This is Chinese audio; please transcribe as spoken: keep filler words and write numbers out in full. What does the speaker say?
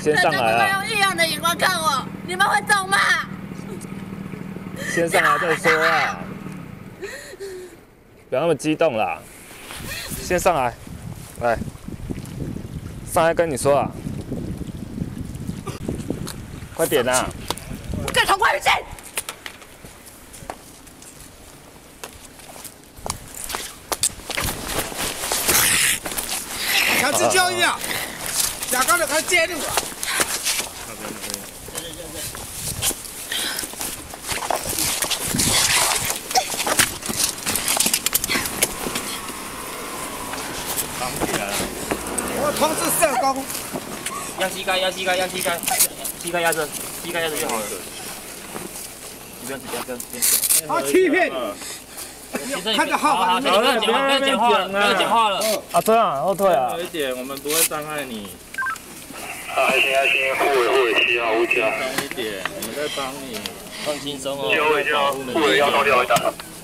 先上来啊！ 大家用异样的眼光看我，你们会懂吗？ 先上来再说啊！不要那么激动啦，先上来，来，上来跟你说啊，快点啊！ 更同归于尽！ 强制教育啊！下岗的快接住啊！我同志社工， 压膝盖，压膝盖，压膝盖，膝盖压着，膝盖压着就好了。你不要，不要，不要，不他欺骗。看着号码， 不要讲话，不要讲话了，不要讲话了。 啊，这样后退啊！ 有一点，我们不会伤害你。 爱心爱心，护卫护卫七号五加。 松一点，我们在帮你。 放轻松哦。 六位加护卫要到六位打。